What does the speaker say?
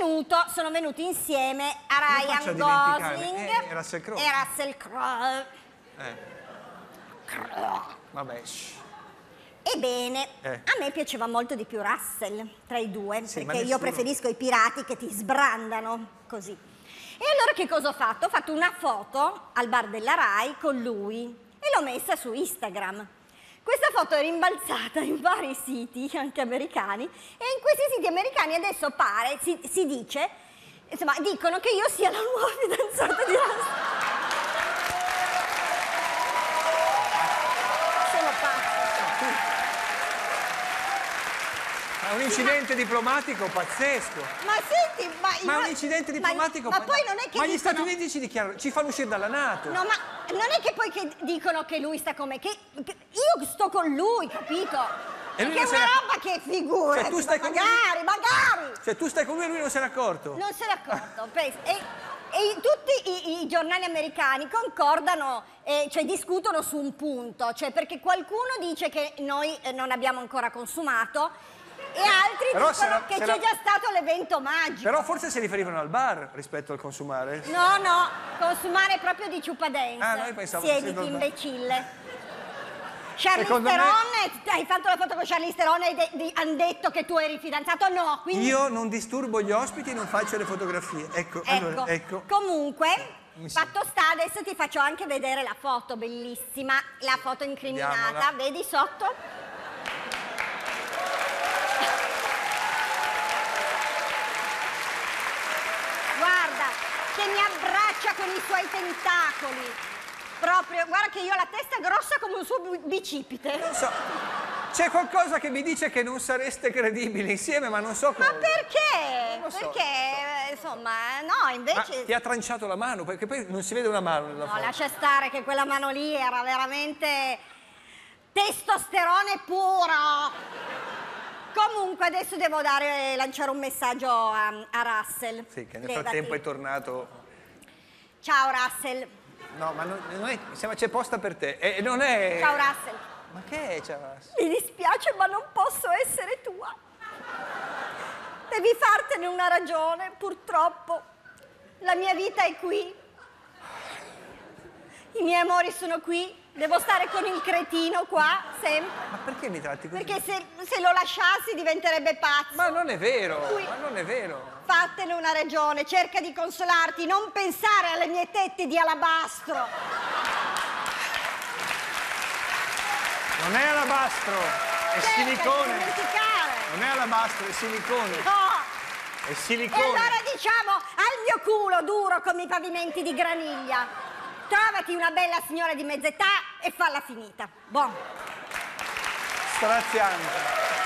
sono venuti insieme a Ryan Gosling e Russell Crowe. Vabbè. Ebbene, a me piaceva molto di più Russell tra i due, sì, perché io preferisco i pirati che ti sbrandano così. E allora che cosa ho fatto? Ho fatto una foto al bar della Rai con lui e l'ho messa su Instagram. Questa foto è rimbalzata in vari siti, anche americani, e in questi siti americani adesso pare, si dice, insomma, dicono che io sia la nuova fidanzata di Russell. Sono pazza. È un incidente diplomatico pazzesco. Ma senti, ma è un incidente diplomatico ma poi non è che ma gli Stati Uniti ci fanno uscire dalla NATO. No, ma non è che poi dicono che lui sta come... io sto con lui, capito? E lui che è una roba che figura. Cioè, tu stai con magari! Cioè tu stai con lui e lui non se n'è accorto? Non se n'è accorto, e tutti i giornali americani concordano, cioè discutono su un punto, cioè perché qualcuno dice che noi non abbiamo ancora consumato e altri dicono che c'è già stato l'evento magico. Però forse si riferivano al bar rispetto al consumare. No, consumare proprio di ciupadenza. Ah, noi pensavo siediti, imbecille. Charlize Secondo Theron, hai fatto la foto con Charlize Theron e hanno detto che tu eri fidanzato? No, quindi... Io non disturbo gli ospiti e non faccio le fotografie. Ecco. Allora, ecco. Comunque, fatto sta, adesso ti faccio anche vedere la foto bellissima, la foto incriminata. Vediamola. Vedi sotto? Guarda, che mi abbraccia con i suoi tentacoli. Proprio, guarda che io ho la testa grossa come un suo bicipite. Non so, c'è qualcosa che mi dice che non sareste credibili insieme, ma non so cosa. Ma perché? Non lo so, perché, insomma, no, invece... Ma ti ha tranciato la mano, perché poi non si vede una mano nella foto. No, lascia stare che quella mano lì era veramente testosterone puro. Comunque adesso devo lanciare un messaggio a Russell. Sì, che nel frattempo è tornato. Ciao Russell. No, ma non è, c'è posta per te. Non è... Ciao Russell. Ma che è, ciao Russell? Mi dispiace, ma non posso essere tua. Devi fartene una ragione, purtroppo. La mia vita è qui. I miei amori sono qui. Devo stare con il cretino qua, sempre. Ma perché mi tratti così? Perché se lo lasciassi diventerebbe pazzo. Ma non è vero, ma non è vero. Fattene una ragione, cerca di consolarti, non pensare alle mie tette di alabastro. Non è alabastro, è silicone. Non è alabastro, è silicone. No! È silicone. E allora diciamo al mio culo duro come i pavimenti di Graniglia. Trovati una bella signora di mezz'età e falla finita. Buon. Straziante.